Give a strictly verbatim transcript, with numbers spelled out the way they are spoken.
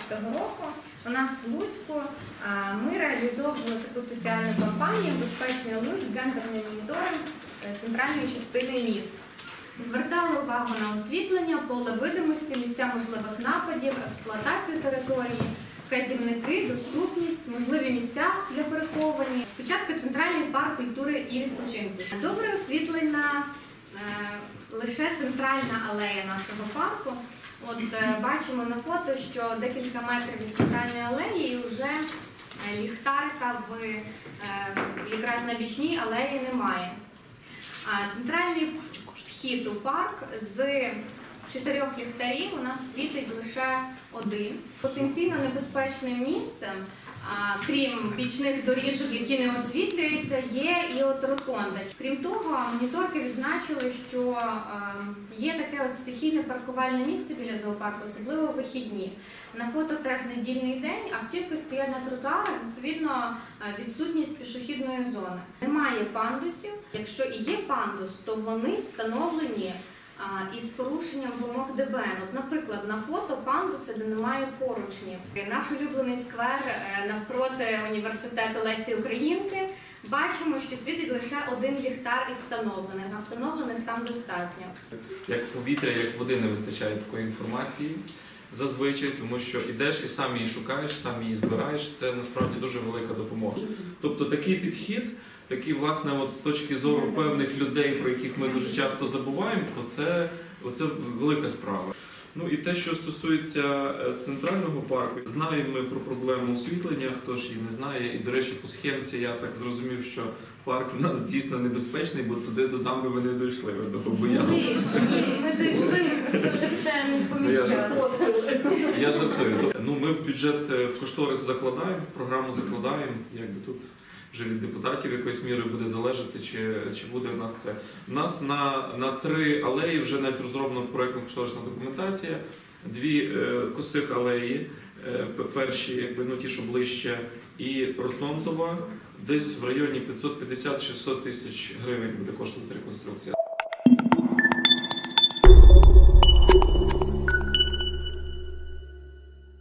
шістнадцятого року у нас в Луцьку ми реалізовували таку соціальну кампанію «Безпечний Луцьк. Гендерний моніторинг центральної частини міст». Звертали увагу на освітлення, поле видимості, місця можливих нападів, експлуатацію території, вказівники, доступність, можливі місця для переховування. Спочатку центральний парк культури і відпочинку. Добре освітлена е, лише центральна алея нашого парку. От е, бачимо на фото, що декілька метрів від центральної алеї і вже е, ліхтарка в, е, якраз на бічній алеї немає. А центральний вхід у парк з чотирьох ліхтарів у нас світить лише один. Потенційно небезпечним місцем, а, крім бічних доріжок, які не освітлюються, є і от ротонда. Крім того, моніторки відзначили, що а, є таке от стихійне паркувальне місце біля зоопарку, особливо в вихідні. На фото теж недільний день, автівки стоять на тротуарах, відповідно відсутність пішохідної зони. Немає пандусів. Якщо і є пандус, то вони встановлені із порушенням вимог Д Б Н. От, наприклад, на фото пандуси, де немає поручнів. Наш улюблений сквер навпроти університету Лесі Українки. Бачимо, що світить лише один ліхтар із встановлених, а встановлених там достатньо. Як повітря, як води не вистачає такої інформації зазвичай, тому що йдеш і сам її шукаєш, сам її збираєш, це насправді дуже велика допомога. Тобто такий підхід, такий, власне, от з точки зору певних людей, про яких ми дуже часто забуваємо, оце, оце велика справа. Ну і те, що стосується центрального парку, знаємо ми про проблему освітлення, хто ж її не знає. І, до речі, по схемці я так зрозумів, що парк у нас дійсно небезпечний, бо туди до дамби ви не дійшли, ви того боялися. Ні, ми дійшли, просто вже все не поміщалося. Я жартую. Ну, ми в бюджет, в кошторис закладаємо, в програму закладаємо, якби тут вже від депутатів якоїсь міри буде залежати, чи, чи буде в нас це. У нас на, на три алеї вже навіть розроблена проєктно-кошторисна документація, дві е, косих алеї, е, перші, якби, ну, ті, що ближче, і ротондова, десь в районі п'ятсот п'ятдесят - шістсот тисяч гривень буде коштувати реконструкція.